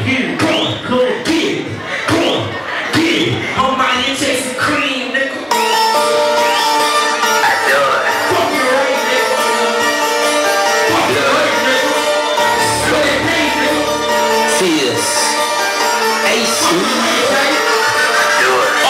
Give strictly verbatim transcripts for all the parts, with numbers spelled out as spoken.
get it, go on, go on, get it, go on, get it. On my head chasing cream, nigga. I do it. Fuck you right, nigga. Fuck you right, nigga. Go ahead, pay, nigga. Fierce. Ace. Fuck you right, nigga. Do it. Oh.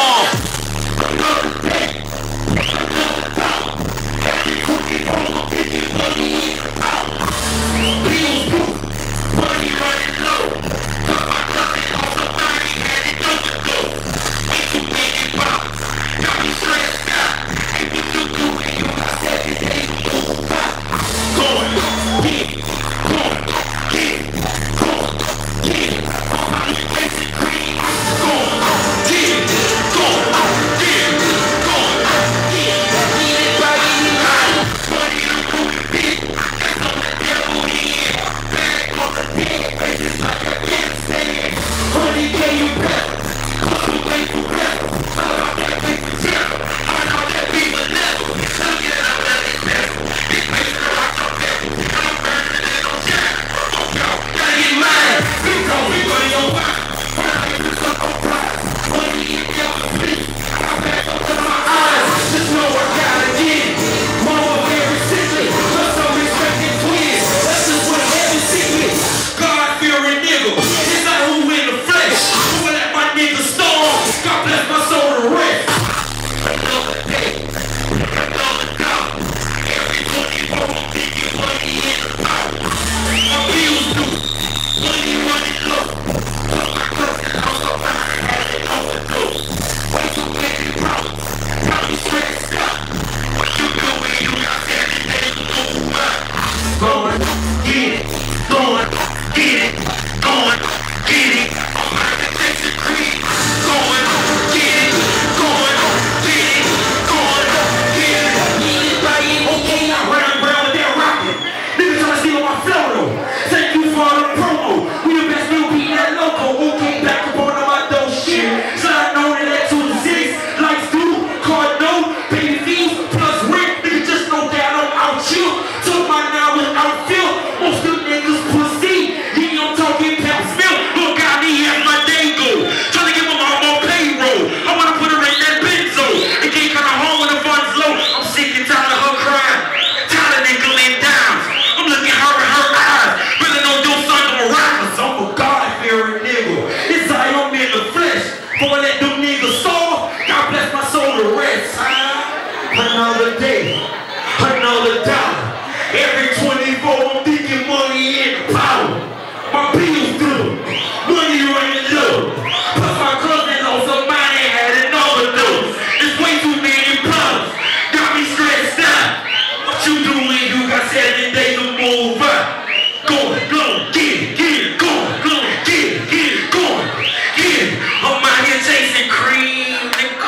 Another day, another dollar. Every twenty-four, I'm thinking money and power. My bills through, money running low. Plus my cousin on some money had an overdose. It's way too many problems, got me stressed out. What you doing? You got seven days to move up. Go on, go on, get it, get it, go on, go on, get it, get it, go on, get it. I'm out here chasing cream, nigga.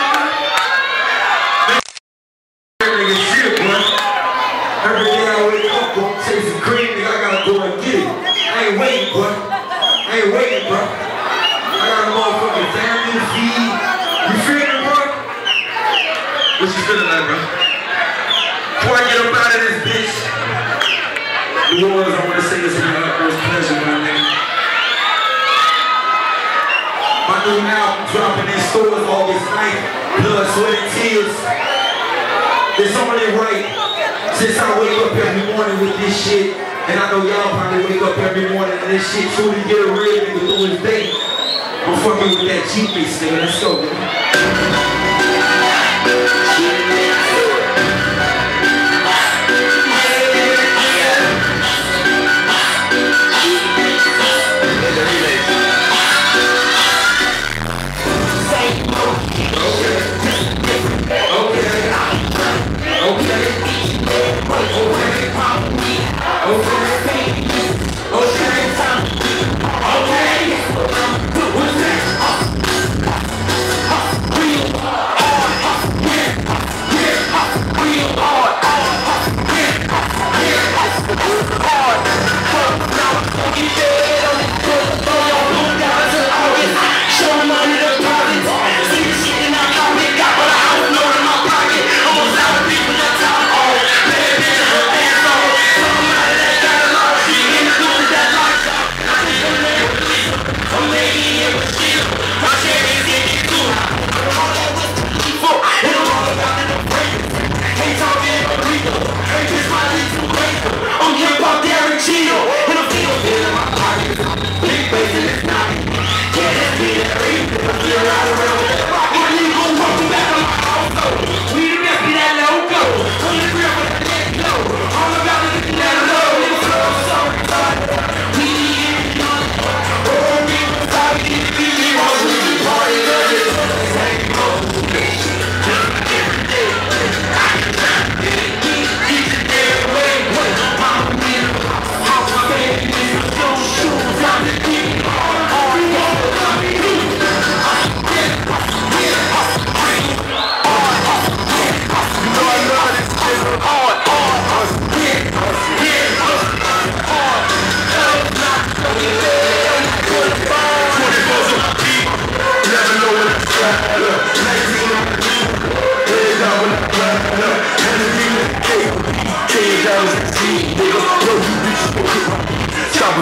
Every day I wake up, I'm chasing cream, nigga, I gotta go and get it. I ain't waiting, bro. I ain't waiting, bro. I got a motherfucking family to feed. You feel me, bro? What you feeling like, bro? Before I get up out of this bitch, New Orleans, I wanna say this with my utmost pleasure, my nigga. My new album dropping in stores August ninth. Blood, sweat, and tears. It's only right. Since I wake up every morning with this shit, and I know y'all probably wake up every morning and this shit truly get a real nigga through his day. I'm fucking with that G-Mix nigga, let's go, man.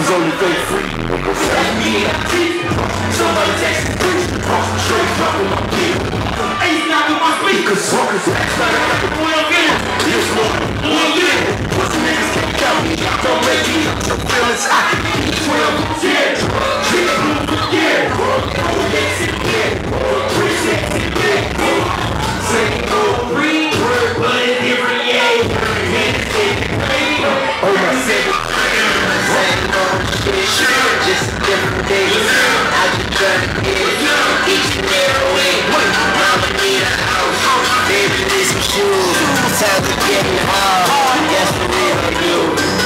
was only fake free. Somebody text me, straight dropping my kid. Ace knocking my speakers. Suckers, that's not a One again. This one, One again. pussy niggas can't count me. Don't make me the feelings I can eat. Twelve, Yeah. Yeah. same old Green word, but it's different, yeah. oh my seven. Same old shit, just a different day. I just try to get it each and every way. Mama need a house, baby need some shoes. Time to get in the house, yes for real I do.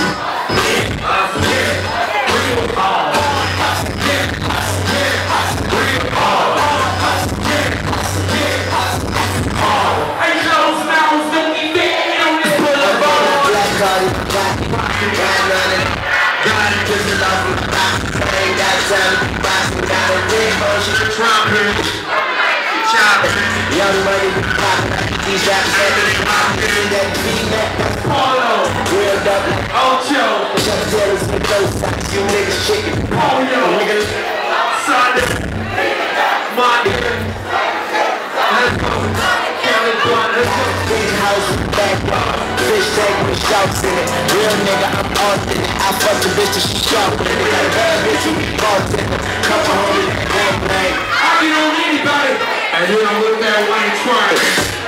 Ain't no smiles, don't be bad on this boulevard. Black card, black, got running, got it, just a love of the box. Ain't got time to be boxing, got a red motion, trumpet, chopping. Young money, we poppin', these rappers that be poppin', that beat, Polo, real double. Ocho, Chuck Taylor's with those socks, you niggas chicken. Polio, Niggas, Sunday, Monday. Let's go. County Blunt, let's go. big house with back wall. Fish tank with sharks in it. Real nigga, I'm authentic. I fuck the bitch till she sharp with it. Got a bad bitch who be bartender. Couple hundred, one night. I can on anybody. And then I'm with that Wayne Trying.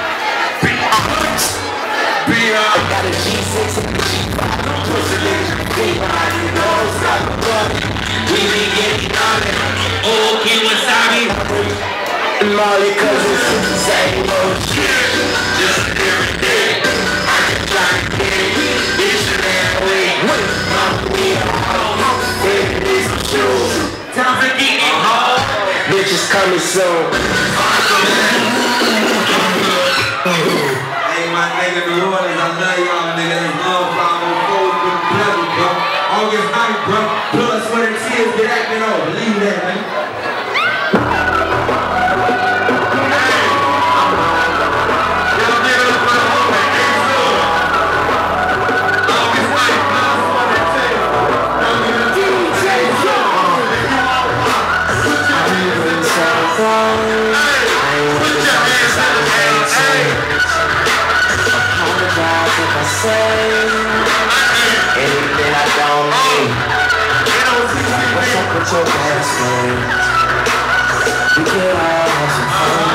Be I got a G six and a G five. Pussy niggas, we ride. You know, stop the blood. We be getting on it. Okay, wasabi. Molly cousins, same old shit. Just a different day. I just try to get it. Bitch, that way. Mama, we out. Baby, need some shoes. Time to get it home. Bitches coming soon. Hey, my nigga, New Orleans, I love y'all, nigga. That's love five oh four with the bloody, bro. August ninth, bro. Plus, when it is, get acting on. Believe that, man. Anything I don't need. What's up with your best friend? We could all have some fun.